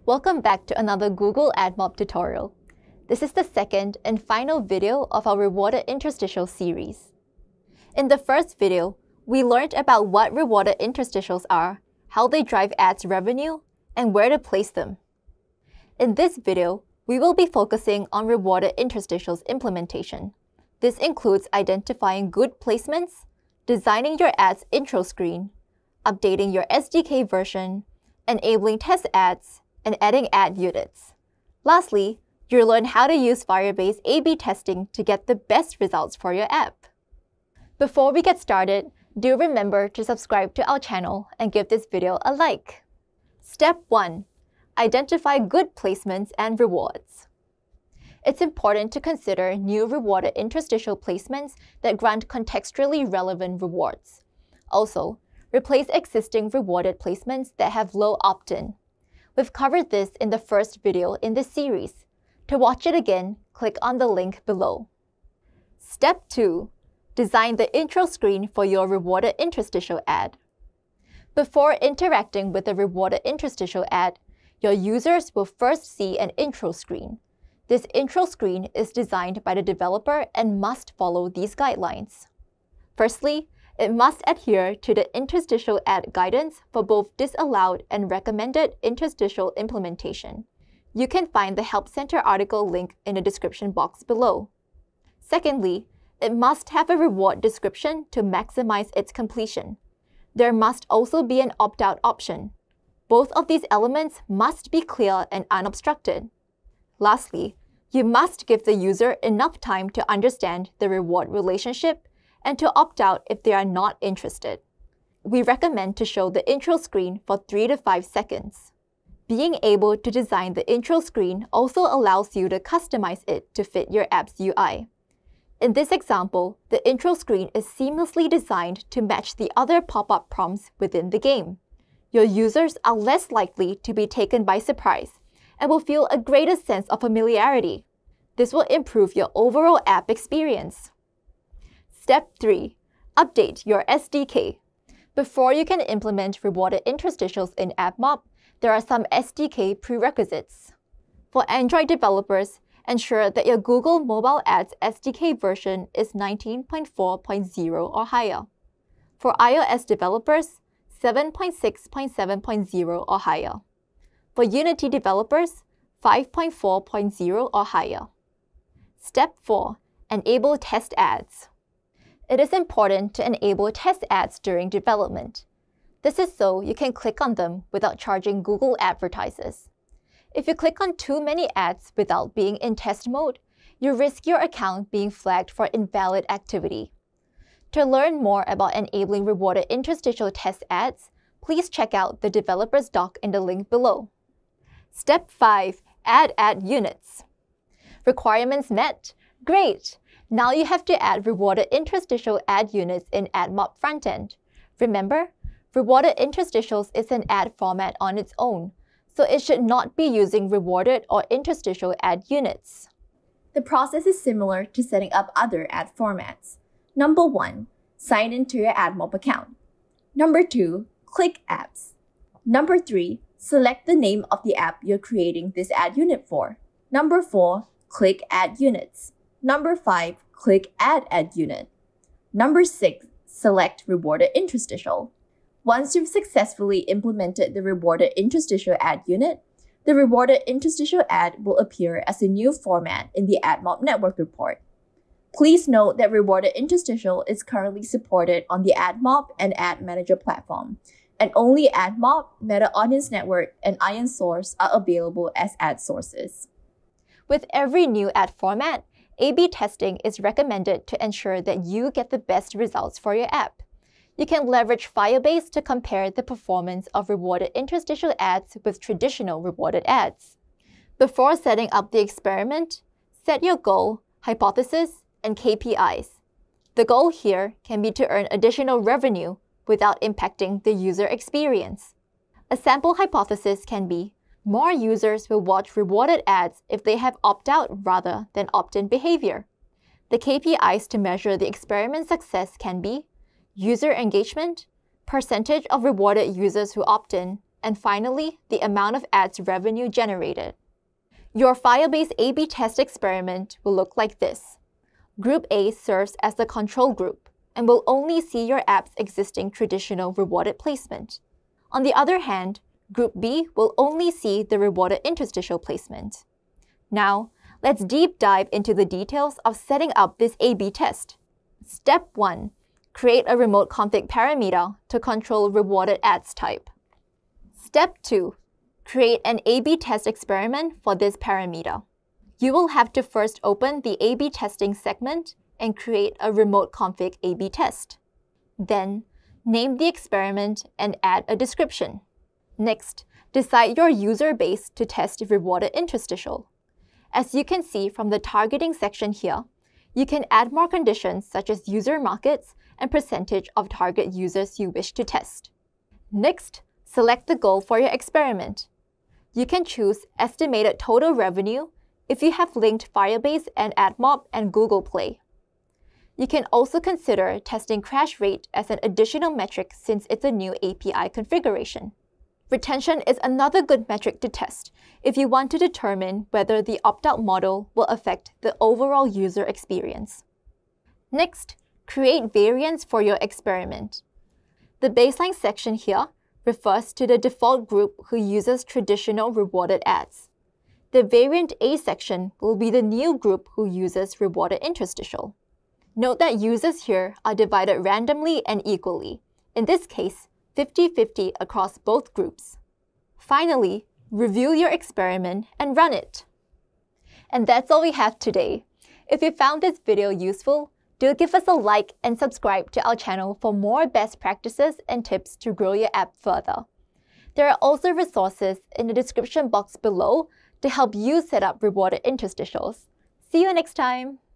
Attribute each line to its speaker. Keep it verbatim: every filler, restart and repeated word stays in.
Speaker 1: Welcome back to another Google AdMob tutorial. This is the second and final video of our Rewarded Interstitial series. In the first video, we learned about what rewarded interstitials are, how they drive ads revenue, and where to place them. In this video, we will be focusing on rewarded interstitials implementation. This includes identifying good placements, designing your ad's intro screen, updating your S D K version, enabling test ads, and adding ad units. Lastly, you'll learn how to use Firebase A B testing to get the best results for your app. Before we get started, do remember to subscribe to our channel and give this video a like. Step one. Identify good placements and rewards. It's important to consider new rewarded interstitial placements that grant contextually relevant rewards. Also, replace existing rewarded placements that have low opt-in. We've covered this in the first video in this series. To watch it again, click on the link below. Step two. Design the intro screen for your rewarded interstitial ad. Before interacting with the rewarded interstitial ad, your users will first see an intro screen. This intro screen is designed by the developer and must follow these guidelines. Firstly, it must adhere to the interstitial ad guidance for both disallowed and recommended interstitial implementation. You can find the Help Center article link in the description box below. Secondly, it must have a reward description to maximize its completion. There must also be an opt-out option. Both of these elements must be clear and unobstructed. Lastly, you must give the user enough time to understand the reward relationship and to opt out if they are not interested. We recommend to show the intro screen for three to five seconds. Being able to design the intro screen also allows you to customize it to fit your app's U I. In this example, the intro screen is seamlessly designed to match the other pop-up prompts within the game. Your users are less likely to be taken by surprise and will feel a greater sense of familiarity. This will improve your overall app experience. Step three. Update your S D K. Before you can implement rewarded interstitials in AdMob, there are some S D K prerequisites. For Android developers, ensure that your Google Mobile Ads S D K version is nineteen point four point zero or higher. For iOS developers, seven point six point seven point zero or higher. For Unity developers, five point four point zero or higher. Step four. Enable test ads. It is important to enable test ads during development. This is so you can click on them without charging Google advertisers. If you click on too many ads without being in test mode, you risk your account being flagged for invalid activity. To learn more about enabling rewarded interstitial test ads, please check out the developer's doc in the link below. Step five. Add ad units. Requirements met? Great! Now you have to add rewarded interstitial ad units in AdMob frontend. Remember, rewarded interstitials is an ad format on its own, so it should not be using rewarded or interstitial ad units.
Speaker 2: The process is similar to setting up other ad formats. Number one, sign into your AdMob account. Number two, click apps. Number three, select the name of the app you're creating this ad unit for. Number four, click add units. Number five, click add ad unit. Number six, select rewarded interstitial. Once you've successfully implemented the rewarded interstitial ad unit, the rewarded interstitial ad will appear as a new format in the AdMob network report. Please note that rewarded interstitial is currently supported on the AdMob and Ad Manager platform, and only AdMob, Meta Audience Network, and ironSource are available as ad sources.
Speaker 1: With every new ad format, A B testing is recommended to ensure that you get the best results for your app. You can leverage Firebase to compare the performance of rewarded interstitial ads with traditional rewarded ads. Before setting up the experiment, set your goal, hypothesis, and K P Is. The goal here can be to earn additional revenue without impacting the user experience. A sample hypothesis can be, more users will watch rewarded ads if they have opt-out rather than opt-in behavior. The K P Is to measure the experiment success can be user engagement, percentage of rewarded users who opt in, and finally, the amount of ads revenue generated. Your Firebase A B test experiment will look like this. Group A serves as the control group and will only see your app's existing traditional rewarded placement. On the other hand, Group B will only see the rewarded interstitial placement. Now, let's deep dive into the details of setting up this A B test. Step one. Create a remote config parameter to control rewarded ads type. Step two. Create an A B test experiment for this parameter. You will have to first open the A B testing segment and create a remote config A B test. Then, name the experiment and add a description. Next, decide your user base to test rewarded interstitial. As you can see from the targeting section here, you can add more conditions such as user markets and percentage of target users you wish to test. Next, select the goal for your experiment. You can choose estimated total revenue if you have linked Firebase and AdMob and Google Play. You can also consider testing crash rate as an additional metric since it's a new A P I configuration. Retention is another good metric to test if you want to determine whether the opt-out model will affect the overall user experience. Next, create variants for your experiment. The baseline section here refers to the default group who uses traditional rewarded ads. The variant A section will be the new group who uses rewarded interstitial. Note that users here are divided randomly and equally, in this case, fifty fifty across both groups. Finally, review your experiment and run it. And that's all we have today. If you found this video useful, do give us a like and subscribe to our channel for more best practices and tips to grow your app further. There are also resources in the description box below to help you set up rewarded interstitials. See you next time!